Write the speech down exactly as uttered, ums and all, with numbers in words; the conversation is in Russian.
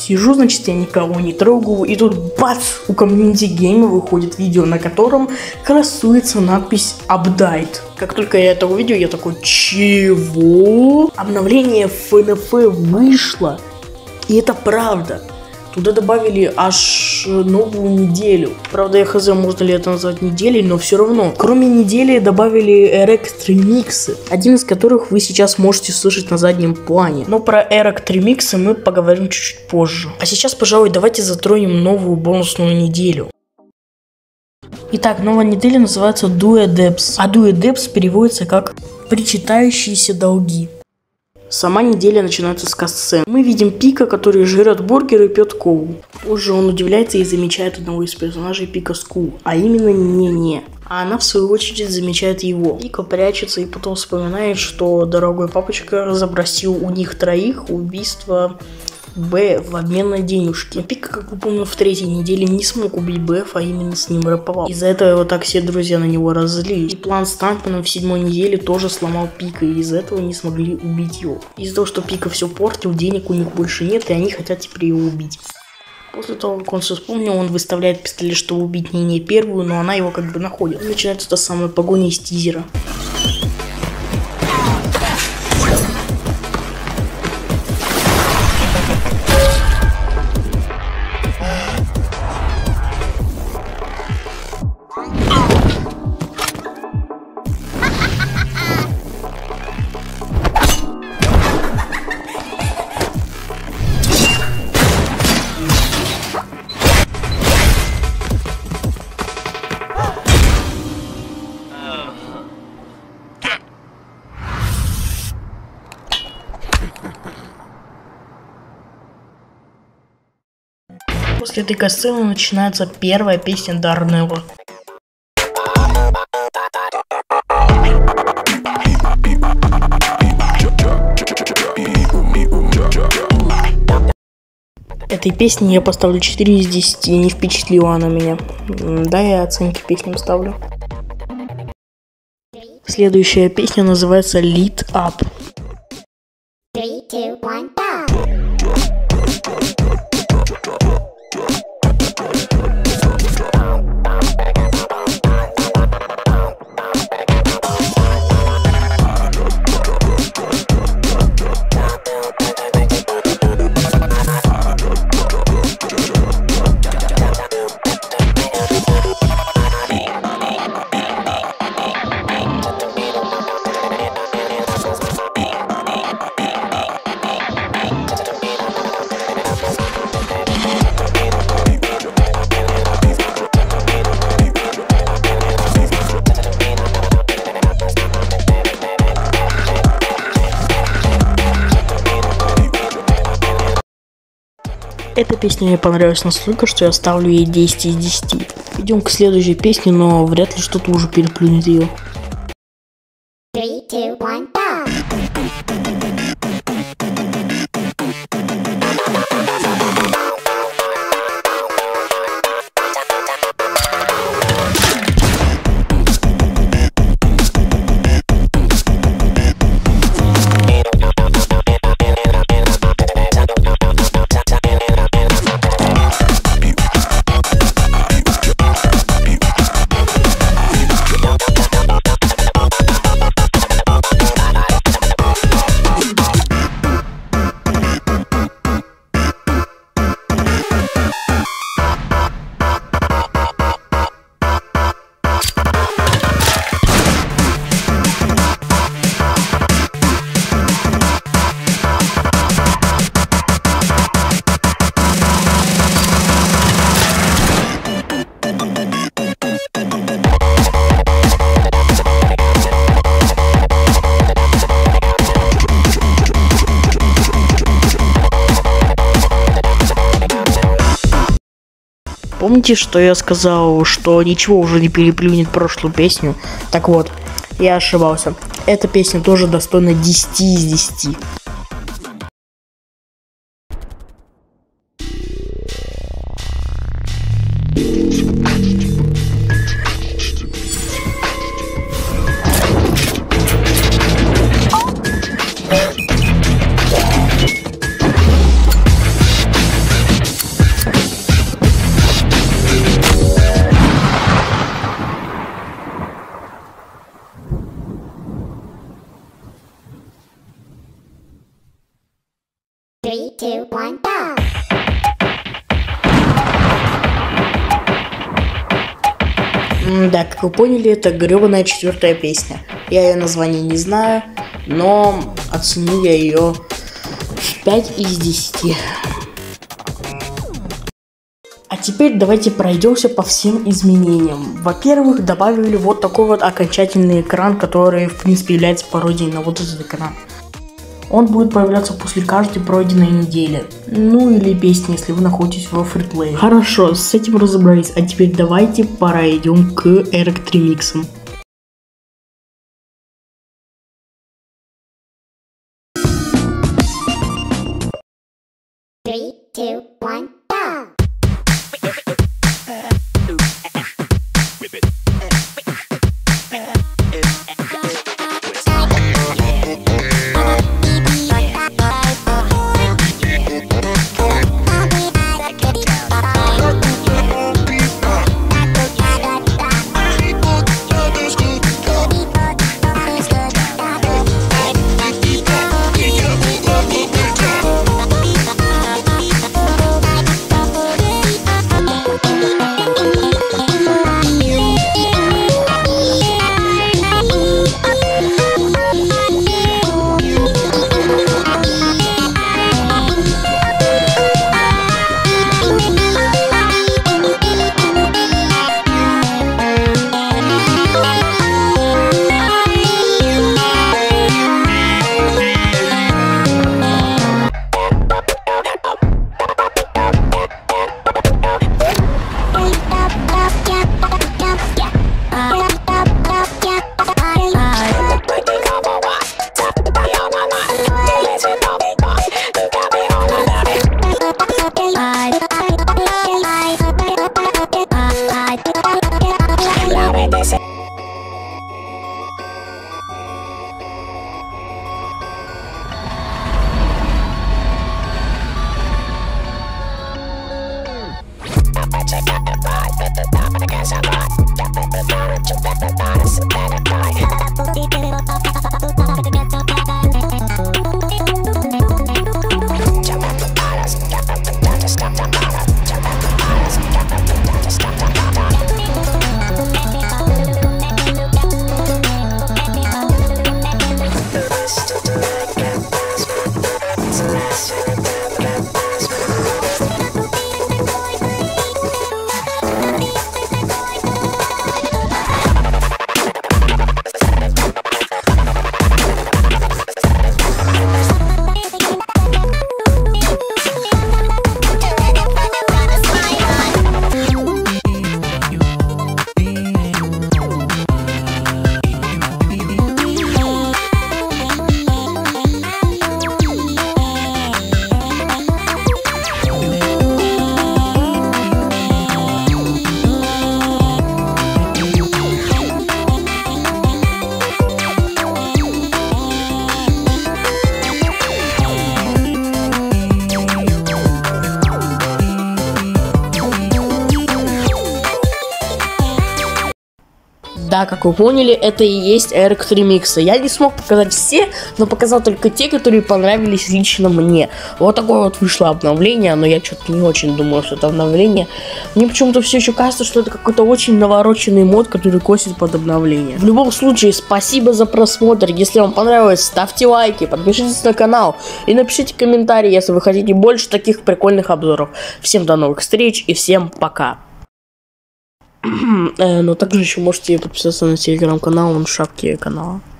Сижу, значит, я никого не трогаю, и тут бац, у комьюнити гейма выходит видео, на котором красуется надпись Update. Как только я это увидел, я такой, чего? Обновление эф эн эф вышло, и это правда. Туда добавили аж новую неделю. Правда, я хз, можно ли это назвать неделей, но все равно. Кроме недели добавили Erect ремиксы, один из которых вы сейчас можете слышать на заднем плане. Но про Erect ремиксы мы поговорим чуть-чуть позже. А сейчас, пожалуй, давайте затронем новую бонусную неделю. Итак, новая неделя называется Due Debts, а Due Debts переводится как «причитающиеся долги». Сама неделя начинается с катсцен. Мы видим Пика, который жрет бургер и пьет колу. Позже он удивляется и замечает одного из персонажей Пика Скул, а именно Не-Не. А она в свою очередь замечает его. Пика прячется и потом вспоминает, что дорогой папочка разобросил у них троих убийство Б в обмен на денежки. Пика, как вы помните, в третьей неделе не смог убить Б, а именно с ним рэповал. Из-за этого его так все друзья на него разозлились. И план с Стантманом в седьмой неделе тоже сломал Пика, и из-за этого не смогли убить его. Из-за того, что Пика все портил, денег у них больше нет, и они хотят теперь его убить. После того, как он все вспомнил, он выставляет пистолет, чтобы убить Не-Не первую, но она его как бы находит. И начинается та самая погоня из тизера. После этой касцены начинается первая песня Дарнелла. Этой песне я поставлю четыре из десяти, не впечатлила она меня. Да, я оценки песням ставлю. Следующая песня называется Lit Up. Three, two, one, go! Эта песня мне понравилась настолько, что я ставлю ей десять из десяти. Идем к следующей песне, но вряд ли что-то уже переплюнет ее. Three, two, one, go! Помните, что я сказал, что ничего уже не переплюнет прошлую песню? Так вот, я ошибался. Эта песня тоже достойна десяти из десяти. one, go! Да, как вы поняли, это гребаная четвертая песня. Я ее название не знаю, но оценил я ее в пять из десяти. А теперь давайте пройдемся по всем изменениям. Во-первых, добавили вот такой вот окончательный экран, который в принципе является пародией на вот этот экран. Он будет появляться после каждой пройденной недели. Ну или песни, если вы находитесь во фриплее. Хорошо, с этим разобрались. А теперь давайте перейдем к эректремиксам. Three, two, one, go! Да, как вы поняли, это и есть эректремиксы. Я не смог показать все, но показал только те, которые понравились лично мне. Вот такое вот вышло обновление, но я что-то не очень думаю, что это обновление. Мне почему-то все еще кажется, что это какой-то очень навороченный мод, который косит под обновление. В любом случае, спасибо за просмотр. Если вам понравилось, ставьте лайки, подпишитесь на канал и напишите комментарии, если вы хотите больше таких прикольных обзоров. Всем до новых встреч и всем пока. Но также еще можете подписаться на телеграм-канал, он в шапке канала.